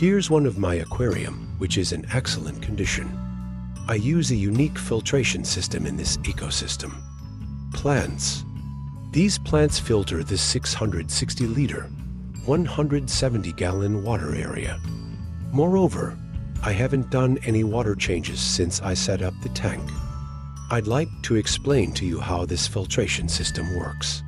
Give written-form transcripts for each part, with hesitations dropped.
Here's one of my aquarium, which is in excellent condition. I use a unique filtration system in this ecosystem. Plants. These plants filter the 660-liter, 170-gallon water area. Moreover, I haven't done any water changes since I set up the tank. I'd like to explain to you how this filtration system works.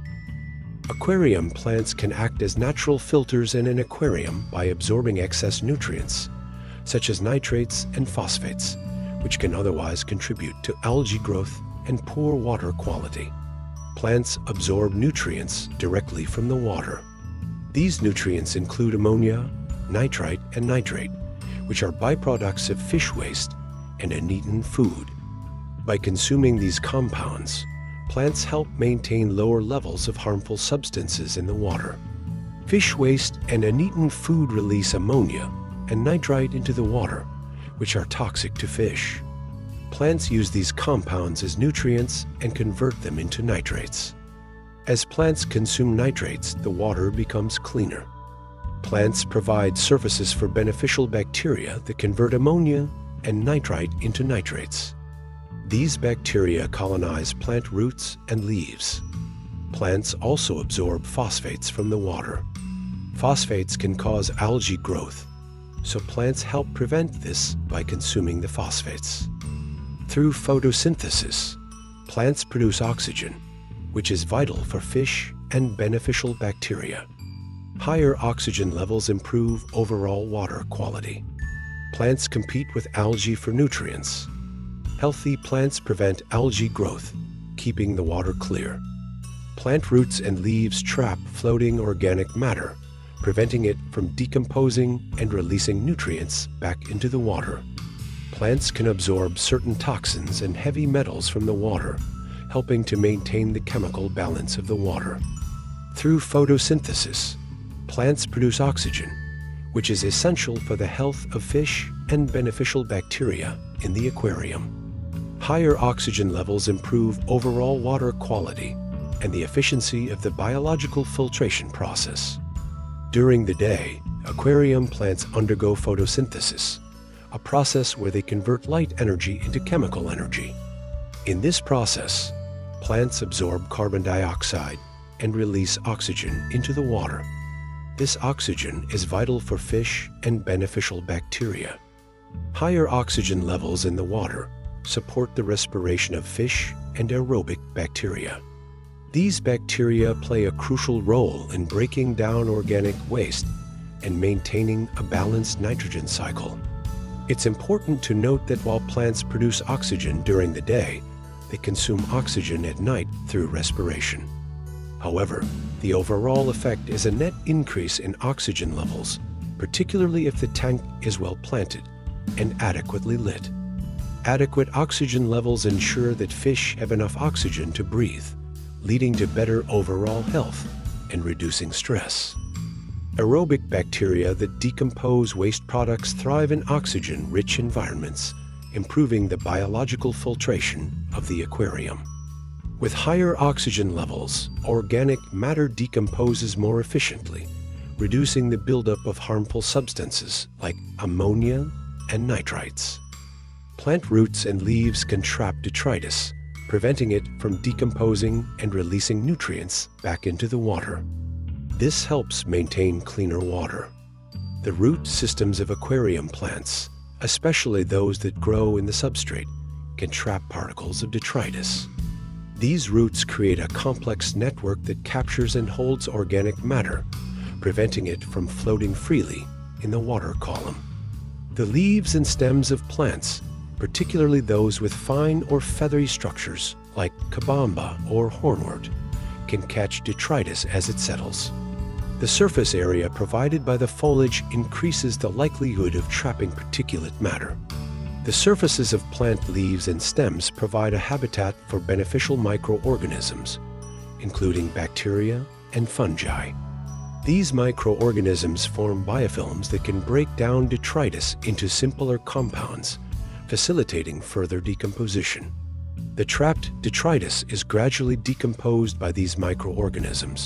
Aquarium plants can act as natural filters in an aquarium by absorbing excess nutrients, such as nitrates and phosphates, which can otherwise contribute to algae growth and poor water quality. Plants absorb nutrients directly from the water. These nutrients include ammonia, nitrite, and nitrate, which are byproducts of fish waste and uneaten food. By consuming these compounds, plants help maintain lower levels of harmful substances in the water. Fish waste and uneaten food release ammonia and nitrite into the water, which are toxic to fish. Plants use these compounds as nutrients and convert them into nitrates. As plants consume nitrates, the water becomes cleaner. Plants provide surfaces for beneficial bacteria that convert ammonia and nitrite into nitrates. These bacteria colonize plant roots and leaves. Plants also absorb phosphates from the water. Phosphates can cause algae growth, so plants help prevent this by consuming the phosphates. Through photosynthesis, plants produce oxygen, which is vital for fish and beneficial bacteria. Higher oxygen levels improve overall water quality. Plants compete with algae for nutrients. Healthy plants prevent algae growth, keeping the water clear. Plant roots and leaves trap floating organic matter, preventing it from decomposing and releasing nutrients back into the water. Plants can absorb certain toxins and heavy metals from the water, helping to maintain the chemical balance of the water. Through photosynthesis, plants produce oxygen, which is essential for the health of fish and beneficial bacteria in the aquarium. Higher oxygen levels improve overall water quality and the efficiency of the biological filtration process. During the day, aquarium plants undergo photosynthesis, a process where they convert light energy into chemical energy. In this process, plants absorb carbon dioxide and release oxygen into the water. This oxygen is vital for fish and beneficial bacteria. Higher oxygen levels in the water support the respiration of fish and aerobic bacteria. These bacteria play a crucial role in breaking down organic waste and maintaining a balanced nitrogen cycle. It's important to note that while plants produce oxygen during the day, they consume oxygen at night through respiration. However, the overall effect is a net increase in oxygen levels, particularly if the tank is well planted and adequately lit. Adequate oxygen levels ensure that fish have enough oxygen to breathe, leading to better overall health and reducing stress. Aerobic bacteria that decompose waste products thrive in oxygen-rich environments, improving the biological filtration of the aquarium. With higher oxygen levels, organic matter decomposes more efficiently, reducing the buildup of harmful substances like ammonia and nitrites. Plant roots and leaves can trap detritus, preventing it from decomposing and releasing nutrients back into the water. This helps maintain cleaner water. The root systems of aquarium plants, especially those that grow in the substrate, can trap particles of detritus. These roots create a complex network that captures and holds organic matter, preventing it from floating freely in the water column. The leaves and stems of plants, particularly those with fine or feathery structures like kabamba or hornwort, can catch detritus as it settles. The surface area provided by the foliage increases the likelihood of trapping particulate matter. The surfaces of plant leaves and stems provide a habitat for beneficial microorganisms, including bacteria and fungi. These microorganisms form biofilms that can break down detritus into simpler compounds, facilitating further decomposition. The trapped detritus is gradually decomposed by these microorganisms,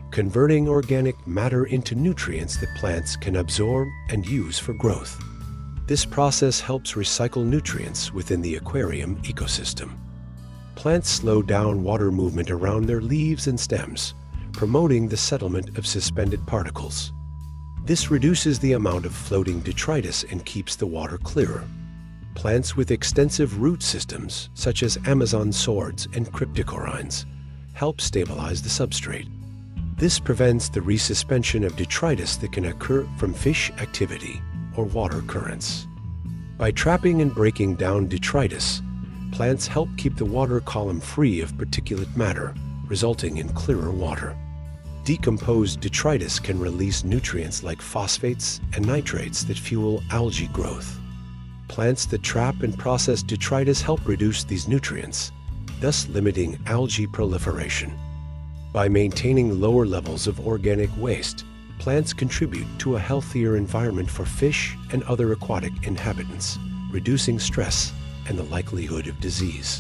converting organic matter into nutrients that plants can absorb and use for growth. This process helps recycle nutrients within the aquarium ecosystem. Plants slow down water movement around their leaves and stems, promoting the settlement of suspended particles. This reduces the amount of floating detritus and keeps the water clearer. Plants with extensive root systems, such as Amazon swords and Cryptocorynes, help stabilize the substrate. This prevents the resuspension of detritus that can occur from fish activity or water currents. By trapping and breaking down detritus, plants help keep the water column free of particulate matter, resulting in clearer water. Decomposed detritus can release nutrients like phosphates and nitrates that fuel algae growth. Plants that trap and process detritus help reduce these nutrients, thus limiting algae proliferation. By maintaining lower levels of organic waste, plants contribute to a healthier environment for fish and other aquatic inhabitants, reducing stress and the likelihood of disease.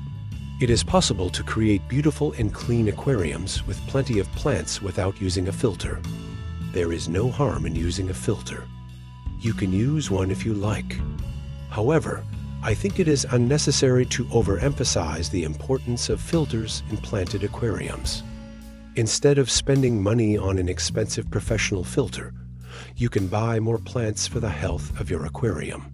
It is possible to create beautiful and clean aquariums with plenty of plants without using a filter. There is no harm in using a filter. You can use one if you like. However, I think it is unnecessary to overemphasize the importance of filters in planted aquariums. Instead of spending money on an expensive professional filter, you can buy more plants for the health of your aquarium.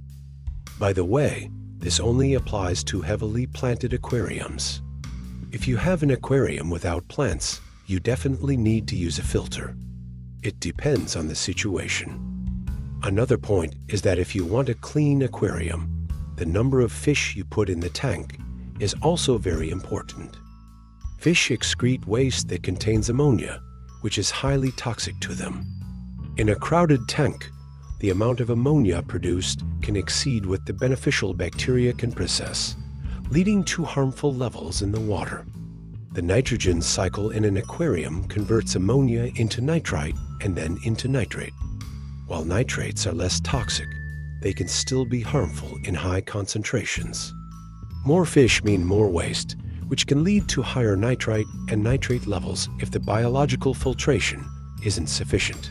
By the way, this only applies to heavily planted aquariums. If you have an aquarium without plants, you definitely need to use a filter. It depends on the situation. Another point is that if you want a clean aquarium, the number of fish you put in the tank is also very important. Fish excrete waste that contains ammonia, which is highly toxic to them. In a crowded tank, the amount of ammonia produced can exceed what the beneficial bacteria can process, leading to harmful levels in the water. The nitrogen cycle in an aquarium converts ammonia into nitrite and then into nitrate. While nitrates are less toxic, they can still be harmful in high concentrations. More fish mean more waste, which can lead to higher nitrite and nitrate levels if the biological filtration isn't sufficient.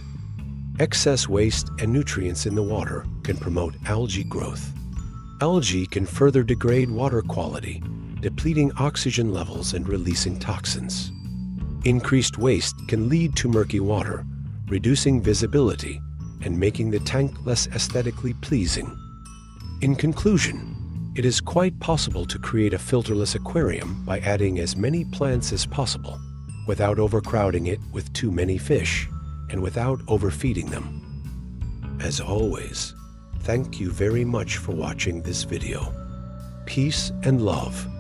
Excess waste and nutrients in the water can promote algae growth. Algae can further degrade water quality, depleting oxygen levels and releasing toxins. Increased waste can lead to murky water, reducing visibility and making the tank less aesthetically pleasing. In conclusion, it is quite possible to create a filterless aquarium by adding as many plants as possible, without overcrowding it with too many fish, and without overfeeding them. As always, thank you very much for watching this video. Peace and love.